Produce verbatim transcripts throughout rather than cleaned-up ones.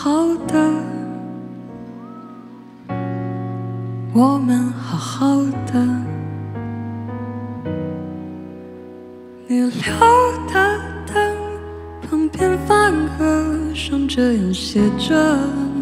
好的，我们好好的，你留的灯旁边饭盒上这样写着，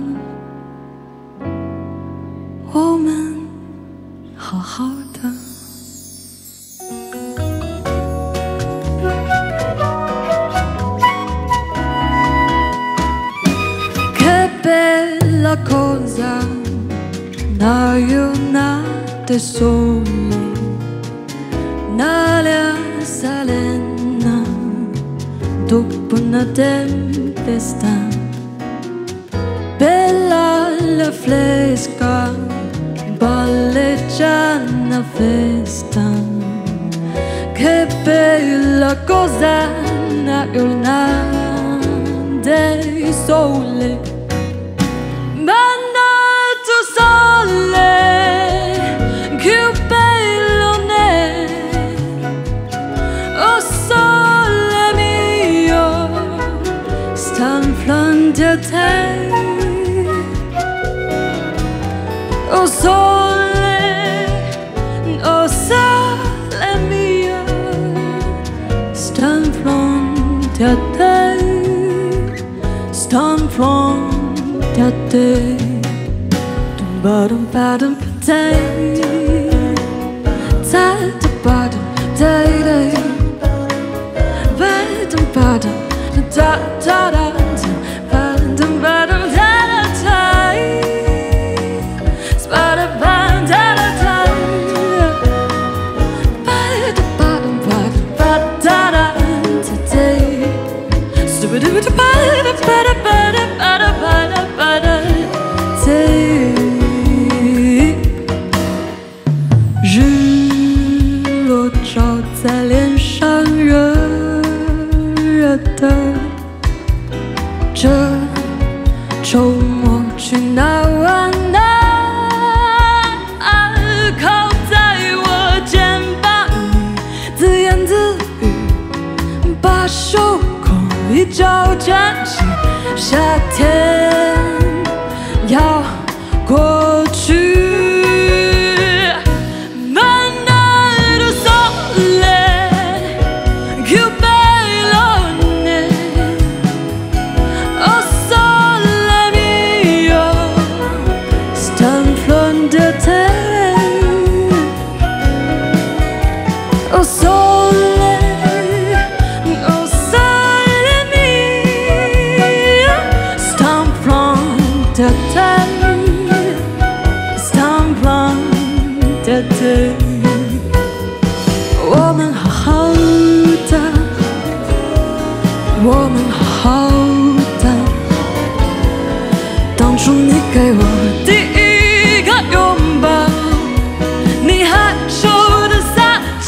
我们好好的。Che bella cosa, una giornata sole, un'aria serena, dopo una tempesta, bella la fresca, balleggiana festa. Che bella cosa, una giornata sole, mandato sole, che bello ne, oh sole mio, sta in fronte a te, oh sole, oh sole mio, sta in fronte a te, sta in fronte a te. Bottom, bottom, day, day, bottom, day, day, bottom, bottom, da, da, da, bottom, bottom, da, da, da, bottom, bottom, da, da, da, bottom, bottom, bottom, da, da, day, stupid, bottom, bottom, bottom, bottom, bottom, bottom, day.日落照在脸上热热的，这周末去哪儿玩呢？靠在我肩膀你自言自语，把手空一脚站起，夏天要过去。Oh sole, oh sole mio, sta in fronte a te, sta in fronte a te. 我们好好的，我们好好的，当初你给我第一个拥抱，你害羞的撒娇。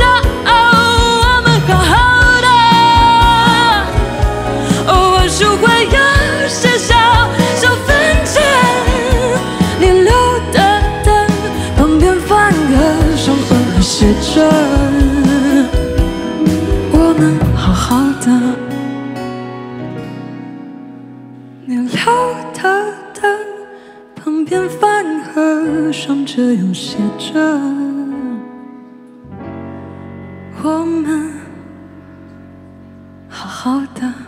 就会有些小小分岔，你留的灯旁边饭盒上写着，我们好好的。你留的灯旁边饭盒上这样写着，我们好好的。